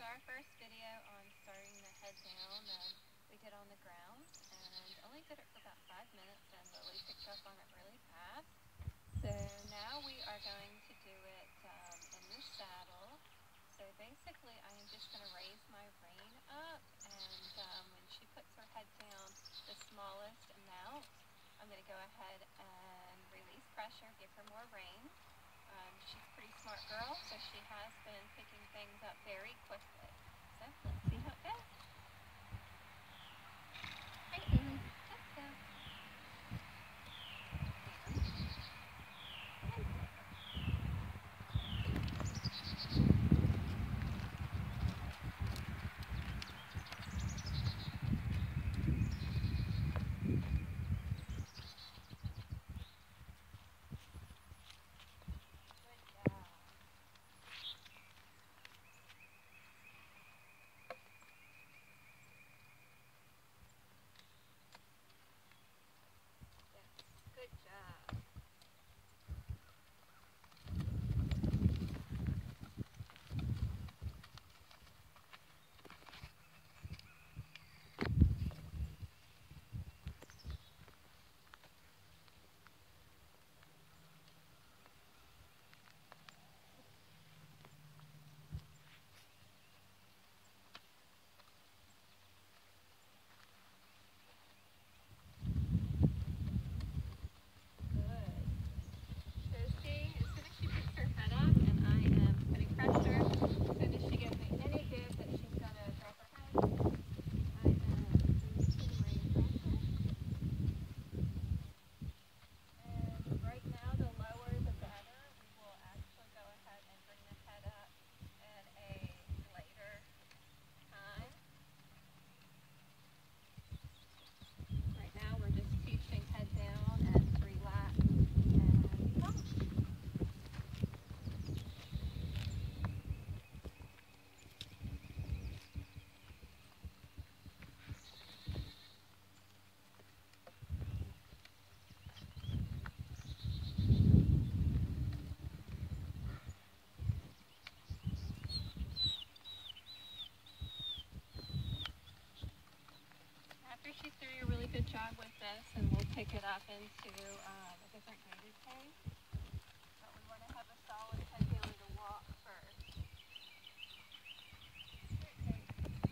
So our first video on starting the head down, we did on the ground and only did it for about 5 minutes, and Lily picked up on it really fast. So now we are going to do it in the saddle. So basically I am just going to raise my rein up, and when she puts her head down the smallest amount, I'm going to go ahead and release pressure, give her more rein. She's a pretty smart girl, so she has been picking things up very quickly. So let's see how it goes. Hey, Amy, let's go. Good job. After she's doing a really good job with this, and we'll pick it up into a different graded pace.